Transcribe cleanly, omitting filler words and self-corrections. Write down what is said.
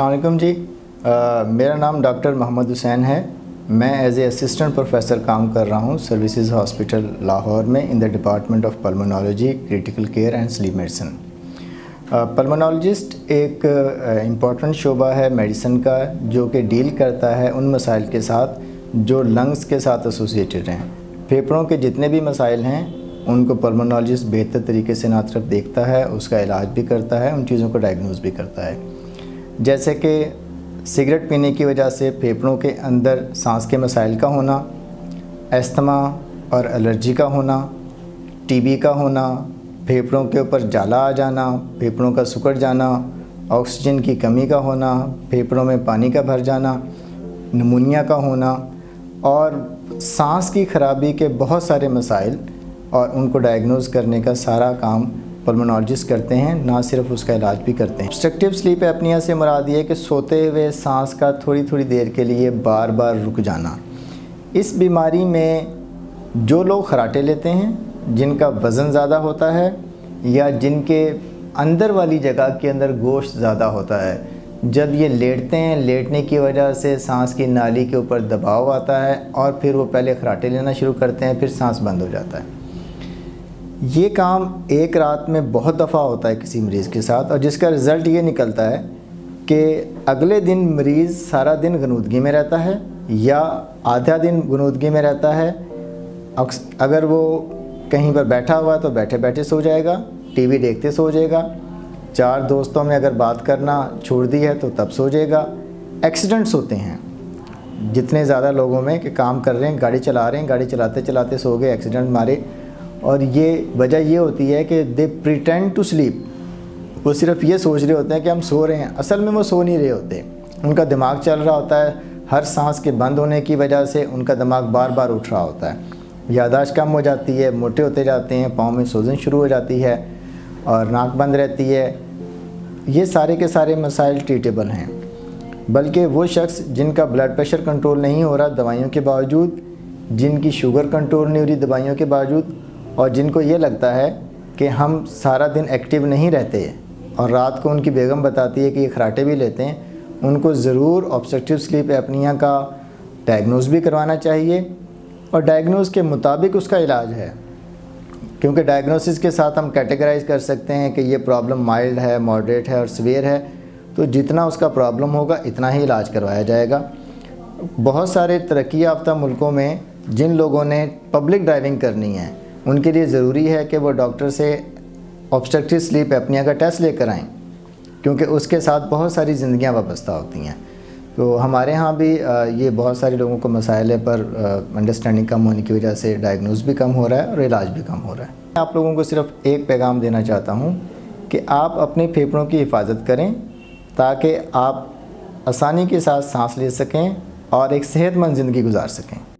अस्सलाम वालेकुम जी। मेरा नाम डॉक्टर मोहम्मद हुसैन है। मैं एज ए असिस्टेंट प्रोफेसर काम कर रहा हूँ सर्विसेज हॉस्पिटल लाहौर में in the department of pulmonology, critical care and sleep medicine. Pulmonologist एक इम्पॉर्टेंट शोबा है मेडिसिन का, जो कि डील करता है उन मसाइल के साथ जो लंग्स के साथ एसोसिएटेड हैं। फेफड़ों के जितने भी मसाइल हैं उनको पल्मोनोलॉजिस्ट बेहतर तरीके से ना सिर्फ देखता है, उसका इलाज भी करता है, उन चीज़ों को डायग्नोज भी करता है। जैसे कि सिगरेट पीने की वजह से फेफड़ों के अंदर सांस के मसाइल का होना, अस्थमा और एलर्जी का होना, टीबी का होना, फेफड़ों के ऊपर जाला आ जाना, फेफड़ों का सिकुड़ जाना, ऑक्सीजन की कमी का होना, फेफड़ों में पानी का भर जाना, निमोनिया का होना और सांस की खराबी के बहुत सारे मसाइल और उनको डायग्नोज करने का सारा काम पल्मोनोलॉजिस्ट करते हैं, ना सिर्फ उसका इलाज भी करते हैं। ऑब्स्ट्रक्टिव स्लीप एपनिया से मुराद ये है कि सोते हुए सांस का थोड़ी थोड़ी देर के लिए बार बार रुक जाना। इस बीमारी में जो लोग खराटे लेते हैं, जिनका वज़न ज़्यादा होता है या जिनके अंदर वाली जगह के अंदर गोश्त ज़्यादा होता है, जब ये लेटते हैं, लेटने की वजह से सांस की नाली के ऊपर दबाव आता है और फिर वो पहले खराटे लेना शुरू करते हैं, फिर सांस बंद हो जाता है। ये काम एक रात में बहुत दफ़ा होता है किसी मरीज़ के साथ, और जिसका रिज़ल्ट ये निकलता है कि अगले दिन मरीज़ सारा दिन गनूदगी में रहता है या आधा दिन गनूदगी में रहता है। अगर वो कहीं पर बैठा हुआ है तो बैठे बैठे सो जाएगा, टीवी देखते सो जाएगा, चार दोस्तों में अगर बात करना छोड़ दी है तो तब सो जाएगा। एक्सीडेंट्स होते हैं जितने ज़्यादा लोगों में कि काम कर रहे हैं, गाड़ी चला रहे हैं, गाड़ी चलाते चलाते सो गए, एक्सीडेंट मारे, और ये वजह ये होती है कि दे प्रिटेंड टू स्लीप। वो सिर्फ ये सोच रहे होते हैं कि हम सो रहे हैं, असल में वो सो नहीं रहे होते। उनका दिमाग चल रहा होता है, हर सांस के बंद होने की वजह से उनका दिमाग बार बार उठ रहा होता है, याददाश्त कम हो जाती है, मोटे होते जाते हैं, पाँव में सूजन शुरू हो जाती है और नाक बंद रहती है। ये सारे के सारे मसाइल ट्रीटेबल हैं। बल्कि वो शख्स जिनका ब्लड प्रेशर कंट्रोल नहीं हो रहा दवाइयों के बावजूद, जिनकी शुगर कंट्रोल नहीं हो रही दवाइयों के बावजूद, और जिनको ये लगता है कि हम सारा दिन एक्टिव नहीं रहते और रात को उनकी बेगम बताती है कि ये खराटे भी लेते हैं, उनको ज़रूर ऑब्स्ट्रक्टिव स्लीप एपनिया का डायग्नोज भी करवाना चाहिए और डायग्नोज के मुताबिक उसका इलाज है। क्योंकि डायग्नोसिस के साथ हम कैटेगराइज कर सकते हैं कि ये प्रॉब्लम माइल्ड है, मॉडरेट है और सीवियर है, तो जितना उसका प्रॉब्लम होगा इतना ही इलाज करवाया जाएगा। बहुत सारे तरक्की याफ्ता मुल्कों में जिन लोगों ने पब्लिक ड्राइविंग करनी है, उनके लिए ज़रूरी है कि वो डॉक्टर से ऑब्स्ट्रक्टिव स्लीप एपनिया का टेस्ट लेकर आएँ, क्योंकि उसके साथ बहुत सारी ज़िंदगियाँ वाबस्ता होती हैं। तो हमारे यहाँ भी ये बहुत सारे लोगों को मसाइल है, पर अंडरस्टैंडिंग कम होने की वजह से डायग्नोज भी कम हो रहा है और इलाज भी कम हो रहा है। मैं आप लोगों को सिर्फ एक पैगाम देना चाहता हूँ कि आप अपने फेफड़ों की हिफाजत करें ताकि आप आसानी के साथ सांस ले सकें और एक सेहतमंद ज़िंदगी गुजार सकें।